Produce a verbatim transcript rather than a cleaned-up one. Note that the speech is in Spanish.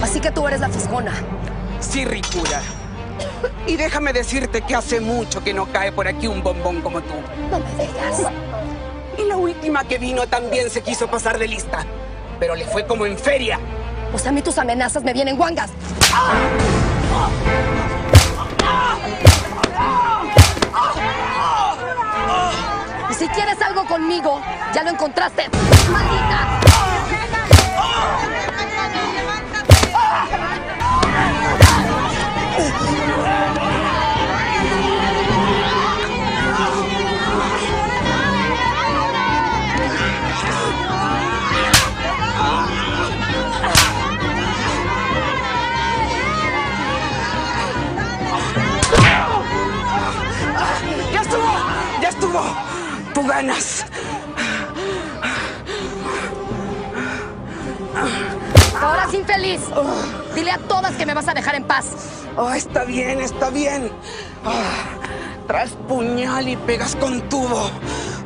Así que tú eres la fisgona. Sí, ricura. Y déjame decirte que hace mucho que no cae por aquí un bombón como tú. No me digas. Y la última que vino también se quiso pasar de lista, pero le fue como en feria. Pues a mí tus amenazas me vienen guangas. Y si quieres algo conmigo, ya lo encontraste. ¡Maldita! ¡Ya estuvo! ¡Ya estuvo! ¡Tú ganas! Ahora es infeliz. Dile a todas que me vas a dejar en paz. Oh, está bien, está bien. Ah, traes puñal y pegas con tubo.